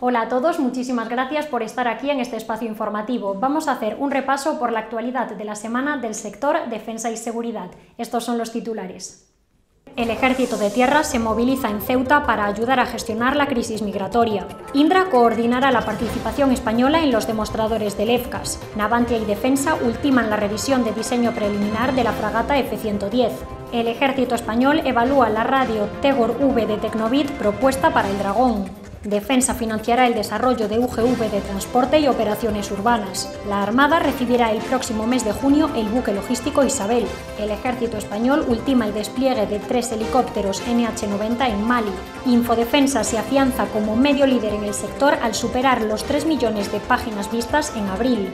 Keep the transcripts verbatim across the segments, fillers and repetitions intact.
Hola a todos, muchísimas gracias por estar aquí en este espacio informativo. Vamos a hacer un repaso por la actualidad de la semana del sector defensa y seguridad. Estos son los titulares. El Ejército de Tierra se moviliza en Ceuta para ayudar a gestionar la crisis migratoria. Indra coordinará la participación española en los demostradores del EFCAS. Navantia y Defensa ultiman la revisión de diseño preliminar de la fragata F ciento diez. El Ejército español evalúa la radio Tegor V de Tecnobit propuesta para el Dragón. Defensa financiará el desarrollo de U G V de transporte y operaciones urbanas. La Armada recibirá el próximo mes de junio el buque logístico Isabel. El Ejército español ultima el despliegue de tres helicópteros N H noventa en Mali. Infodefensa se afianza como medio líder en el sector al superar los tres millones de páginas vistas en abril.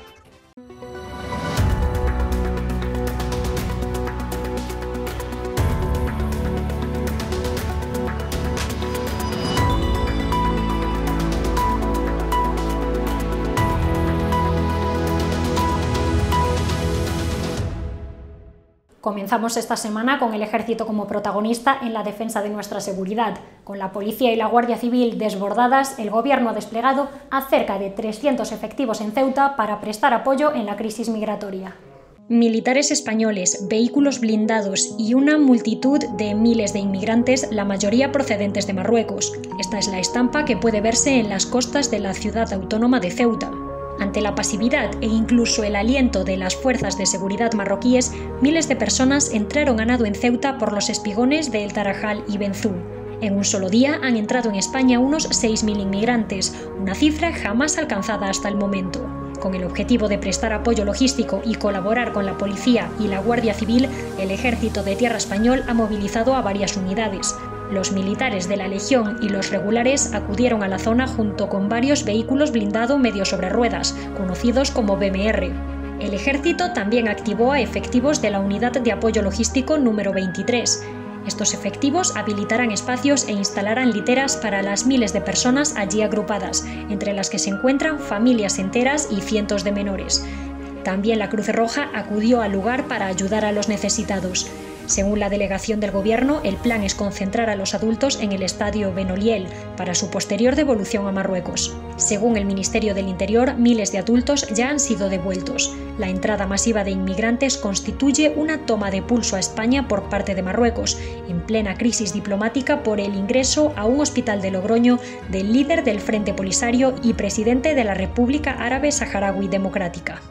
Comenzamos esta semana con el Ejército como protagonista en la defensa de nuestra seguridad. Con la Policía y la Guardia Civil desbordadas, el Gobierno ha desplegado a cerca de trescientos efectivos en Ceuta para prestar apoyo en la crisis migratoria. Militares españoles, vehículos blindados y una multitud de miles de inmigrantes, la mayoría procedentes de Marruecos. Esta es la estampa que puede verse en las costas de la ciudad autónoma de Ceuta. Ante la pasividad e incluso el aliento de las fuerzas de seguridad marroquíes, miles de personas entraron a nado en Ceuta por los espigones de El Tarajal y Benzú. En un solo día han entrado en España unos seis mil inmigrantes, una cifra jamás alcanzada hasta el momento. Con el objetivo de prestar apoyo logístico y colaborar con la Policía y la Guardia Civil, el Ejército de Tierra español ha movilizado a varias unidades. Los militares de la Legión y los regulares acudieron a la zona junto con varios vehículos blindados medio sobre ruedas, conocidos como B M R. El Ejército también activó a efectivos de la Unidad de Apoyo Logístico número veintitrés. Estos efectivos habilitarán espacios e instalarán literas para las miles de personas allí agrupadas, entre las que se encuentran familias enteras y cientos de menores. También la Cruz Roja acudió al lugar para ayudar a los necesitados. Según la delegación del Gobierno, el plan es concentrar a los adultos en el estadio Benoliel para su posterior devolución a Marruecos. Según el Ministerio del Interior, miles de adultos ya han sido devueltos. La entrada masiva de inmigrantes constituye una toma de pulso a España por parte de Marruecos, en plena crisis diplomática por el ingreso a un hospital de Logroño del líder del Frente Polisario y presidente de la República Árabe Saharaui Democrática.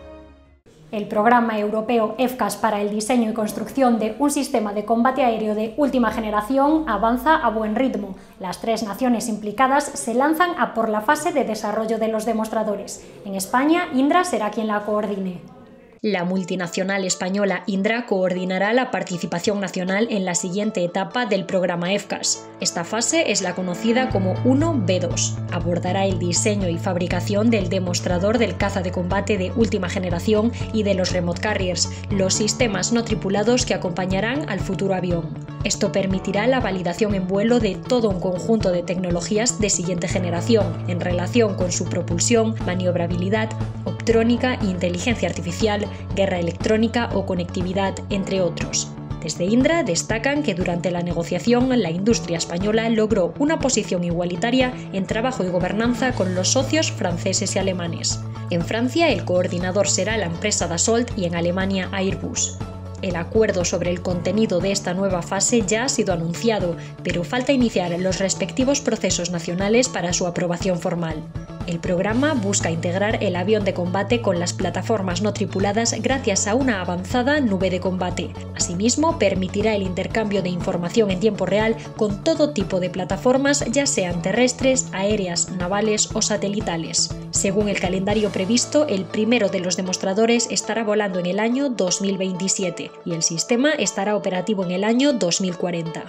El programa europeo EFCAS para el diseño y construcción de un sistema de combate aéreo de última generación avanza a buen ritmo. Las tres naciones implicadas se lanzan a por la fase de desarrollo de los demostradores. En España, Indra será quien la coordine. La multinacional española Indra coordinará la participación nacional en la siguiente etapa del programa EFCAS. Esta fase es la conocida como uno B dos. Abordará el diseño y fabricación del demostrador del caza de combate de última generación y de los remote carriers, los sistemas no tripulados que acompañarán al futuro avión. Esto permitirá la validación en vuelo de todo un conjunto de tecnologías de siguiente generación en relación con su propulsión, maniobrabilidad, optrónica e inteligencia artificial, guerra electrónica o conectividad, entre otros. Desde Indra destacan que durante la negociación la industria española logró una posición igualitaria en trabajo y gobernanza con los socios franceses y alemanes. En Francia el coordinador será la empresa Dassault y en Alemania Airbus. El acuerdo sobre el contenido de esta nueva fase ya ha sido anunciado, pero falta iniciar los respectivos procesos nacionales para su aprobación formal. El programa busca integrar el avión de combate con las plataformas no tripuladas gracias a una avanzada nube de combate. Asimismo, permitirá el intercambio de información en tiempo real con todo tipo de plataformas, ya sean terrestres, aéreas, navales o satelitales. Según el calendario previsto, el primero de los demostradores estará volando en el año dos mil veintisiete y el sistema estará operativo en el año dos mil cuarenta.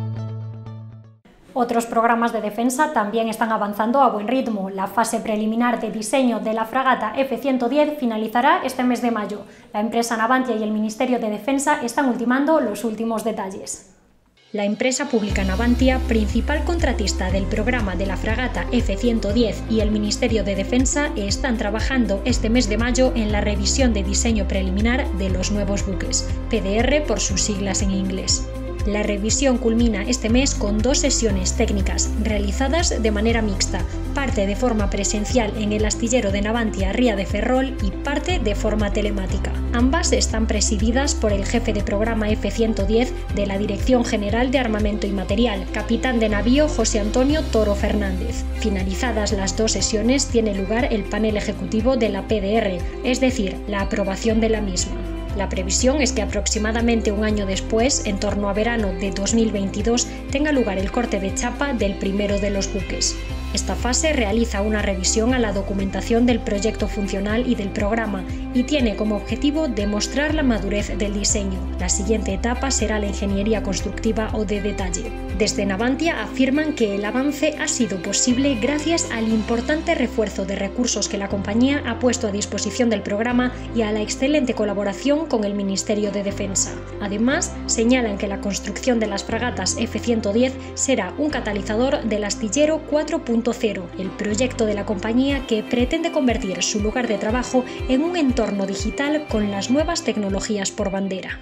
Otros programas de defensa también están avanzando a buen ritmo. La fase preliminar de diseño de la fragata F ciento diez finalizará este mes de mayo. La empresa Navantia y el Ministerio de Defensa están ultimando los últimos detalles. La empresa pública Navantia, principal contratista del programa de la fragata F ciento diez y el Ministerio de Defensa están trabajando este mes de mayo en la revisión de diseño preliminar de los nuevos buques, P D R por sus siglas en inglés. La revisión culmina este mes con dos sesiones técnicas, realizadas de manera mixta, parte de forma presencial en el astillero de Navantia Ría de Ferrol y parte de forma telemática. Ambas están presididas por el jefe de programa F ciento diez de la Dirección General de Armamento y Material, capitán de navío José Antonio Toro Fernández. Finalizadas las dos sesiones, tiene lugar el panel ejecutivo de la P D R, es decir, la aprobación de la misma. La previsión es que aproximadamente un año después, en torno a verano de dos mil veintidós, tenga lugar el corte de chapa del primero de los buques. Esta fase realiza una revisión a la documentación del proyecto funcional y del programa y tiene como objetivo demostrar la madurez del diseño. La siguiente etapa será la ingeniería constructiva o de detalle. Desde Navantia afirman que el avance ha sido posible gracias al importante refuerzo de recursos que la compañía ha puesto a disposición del programa y a la excelente colaboración con el Ministerio de Defensa. Además, señalan que la construcción de las fragatas F ciento diez será un catalizador del astillero cuatro punto cero, el proyecto de la compañía que pretende convertir su lugar de trabajo en un entorno digital con las nuevas tecnologías por bandera.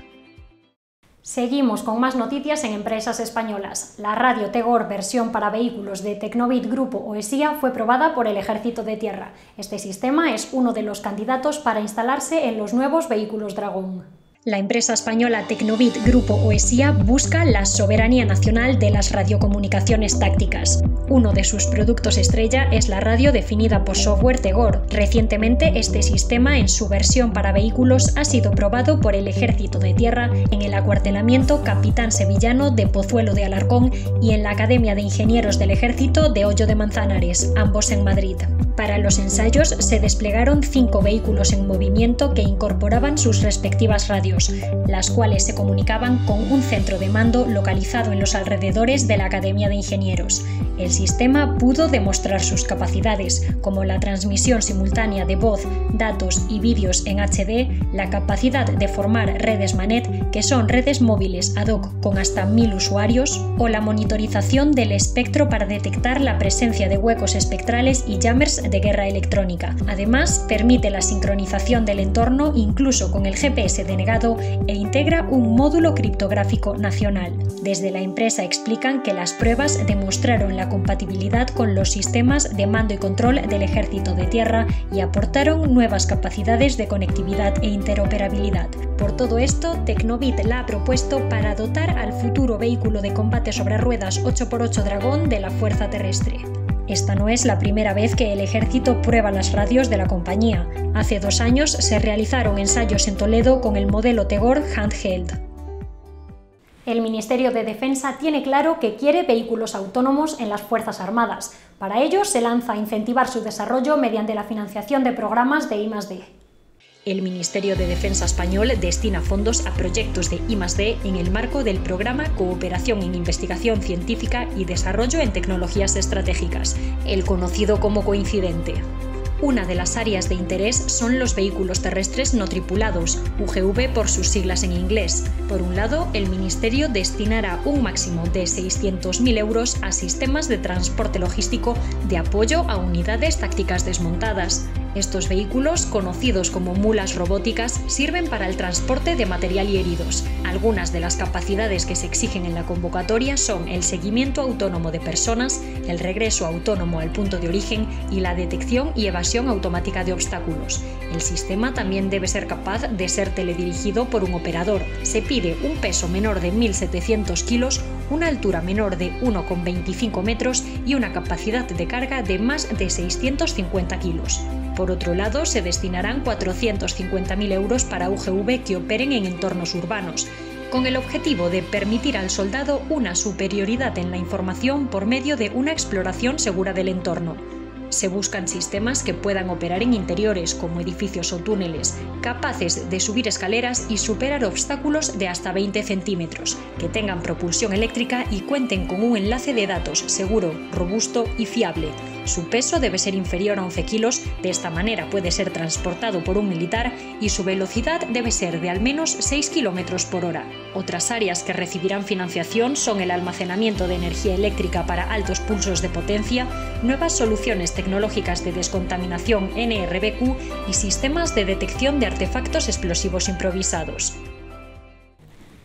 Seguimos con más noticias en empresas españolas. La radio Tegor versión para vehículos de Tecnobit Grupo Oesia fue probada por el Ejército de Tierra. Este sistema es uno de los candidatos para instalarse en los nuevos vehículos Dragón. La empresa española Tecnobit Grupo Oesia busca la soberanía nacional de las radiocomunicaciones tácticas. Uno de sus productos estrella es la radio definida por software Tegor. Recientemente, este sistema en su versión para vehículos ha sido probado por el Ejército de Tierra en el acuartelamiento Capitán Sevillano de Pozuelo de Alarcón y en la Academia de Ingenieros del Ejército de Hoyo de Manzanares, ambos en Madrid. Para los ensayos se desplegaron cinco vehículos en movimiento que incorporaban sus respectivas radios, las cuales se comunicaban con un centro de mando localizado en los alrededores de la Academia de Ingenieros. El sistema pudo demostrar sus capacidades, como la transmisión simultánea de voz, datos y vídeos en H D, la capacidad de formar redes Manet, que son redes móviles ad hoc con hasta mil usuarios, o la monitorización del espectro para detectar la presencia de huecos espectrales y jammers de guerra electrónica. Además, permite la sincronización del entorno incluso con el G P S denegado e integra un módulo criptográfico nacional. Desde la empresa explican que las pruebas demostraron la compatibilidad con los sistemas de mando y control del Ejército de Tierra y aportaron nuevas capacidades de conectividad e interoperabilidad. Por todo esto, Tecnobit la ha propuesto para dotar al futuro vehículo de combate sobre ruedas ocho por ocho Dragón de la Fuerza Terrestre. Esta no es la primera vez que el Ejército prueba las radios de la compañía. Hace dos años se realizaron ensayos en Toledo con el modelo Tegor Handheld. El Ministerio de Defensa tiene claro que quiere vehículos autónomos en las Fuerzas Armadas. Para ello se lanza a incentivar su desarrollo mediante la financiación de programas de I más D. El Ministerio de Defensa español destina fondos a proyectos de I más D en el marco del programa Cooperación en Investigación Científica y Desarrollo en Tecnologías Estratégicas, el conocido como Coincidente. Una de las áreas de interés son los vehículos terrestres no tripulados, U G V por sus siglas en inglés. Por un lado, el Ministerio destinará un máximo de seiscientos mil euros a sistemas de transporte logístico de apoyo a unidades tácticas desmontadas. Estos vehículos, conocidos como mulas robóticas, sirven para el transporte de material y heridos. Algunas de las capacidades que se exigen en la convocatoria son el seguimiento autónomo de personas, el regreso autónomo al punto de origen y la detección y evasión automática de obstáculos. El sistema también debe ser capaz de ser teledirigido por un operador. Se pide un peso menor de mil setecientos kilos, una altura menor de uno coma veinticinco metros y una capacidad de carga de más de seiscientos cincuenta kilos. Por otro lado, se destinarán cuatrocientos cincuenta mil euros para U G V que operen en entornos urbanos, con el objetivo de permitir al soldado una superioridad en la información por medio de una exploración segura del entorno. Se buscan sistemas que puedan operar en interiores, como edificios o túneles, capaces de subir escaleras y superar obstáculos de hasta veinte centímetros, que tengan propulsión eléctrica y cuenten con un enlace de datos seguro, robusto y fiable. Su peso debe ser inferior a once kilos, de esta manera puede ser transportado por un militar y su velocidad debe ser de al menos seis kilómetros por hora. Otras áreas que recibirán financiación son el almacenamiento de energía eléctrica para altos pulsos de potencia, nuevas soluciones tecnológicas de descontaminación N R B Q y sistemas de detección de artefactos explosivos improvisados.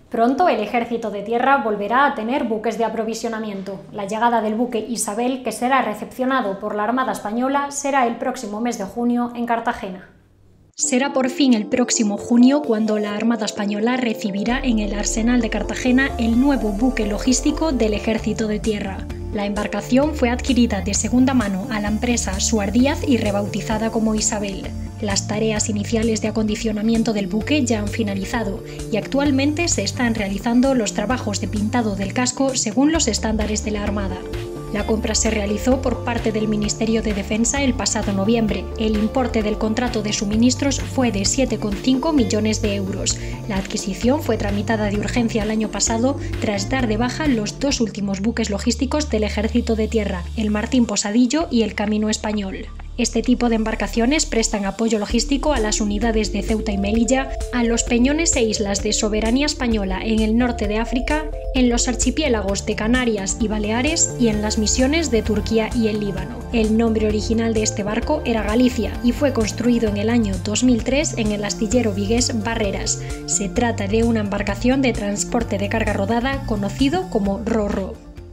Pronto el Ejército de Tierra volverá a tener buques de aprovisionamiento. La llegada del buque Isabel, que será recepcionado por la Armada Española, será el próximo mes de junio en Cartagena. Será por fin el próximo junio cuando la Armada Española recibirá en el Arsenal de Cartagena el nuevo buque logístico del Ejército de Tierra. La embarcación fue adquirida de segunda mano a la empresa Suar Díaz y rebautizada como Isabel. Las tareas iniciales de acondicionamiento del buque ya han finalizado y actualmente se están realizando los trabajos de pintado del casco según los estándares de la Armada. La compra se realizó por parte del Ministerio de Defensa el pasado noviembre. El importe del contrato de suministros fue de siete coma cinco millones de euros. La adquisición fue tramitada de urgencia el año pasado tras dar de baja los dos últimos buques logísticos del Ejército de Tierra, el Martín Posadillo y el Camino Español. Este tipo de embarcaciones prestan apoyo logístico a las unidades de Ceuta y Melilla, a los peñones e islas de soberanía española en el norte de África, en los archipiélagos de Canarias y Baleares y en las misiones de Turquía y el Líbano. El nombre original de este barco era Galicia y fue construido en el año dos mil tres en el astillero vigués Barreras. Se trata de una embarcación de transporte de carga rodada conocido como Ro-Ro.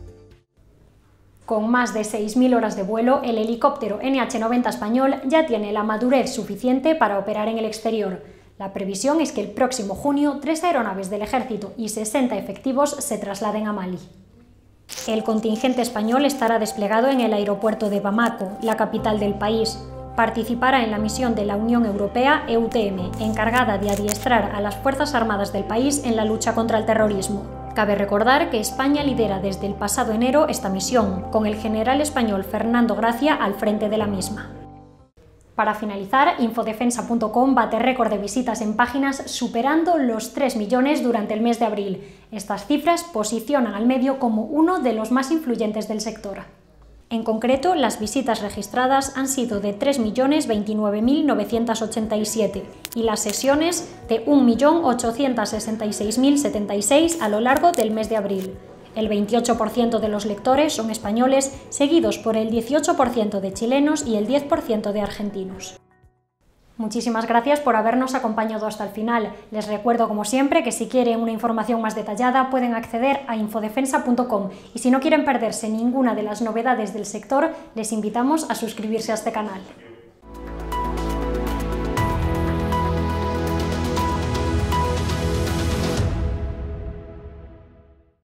Con más de seis mil horas de vuelo, el helicóptero N H noventa español ya tiene la madurez suficiente para operar en el exterior. La previsión es que el próximo junio tres aeronaves del Ejército y sesenta efectivos se trasladen a Mali. El contingente español estará desplegado en el aeropuerto de Bamako, la capital del país. Participará en la misión de la Unión Europea E U T M, encargada de adiestrar a las Fuerzas Armadas del país en la lucha contra el terrorismo. Cabe recordar que España lidera desde el pasado enero esta misión, con el general español Fernando Gracia al frente de la misma. Para finalizar, infodefensa punto com bate récord de visitas en páginas superando los tres millones durante el mes de abril. Estas cifras posicionan al medio como uno de los más influyentes del sector. En concreto, las visitas registradas han sido de tres millones veintinueve mil novecientos ochenta y siete y las sesiones de un millón ochocientos sesenta y seis mil setenta y seis a lo largo del mes de abril. El veintiocho por ciento de los lectores son españoles, seguidos por el dieciocho por ciento de chilenos y el diez por ciento de argentinos. Muchísimas gracias por habernos acompañado hasta el final. Les recuerdo, como siempre, que si quieren una información más detallada pueden acceder a infodefensa punto com y si no quieren perderse ninguna de las novedades del sector, les invitamos a suscribirse a este canal.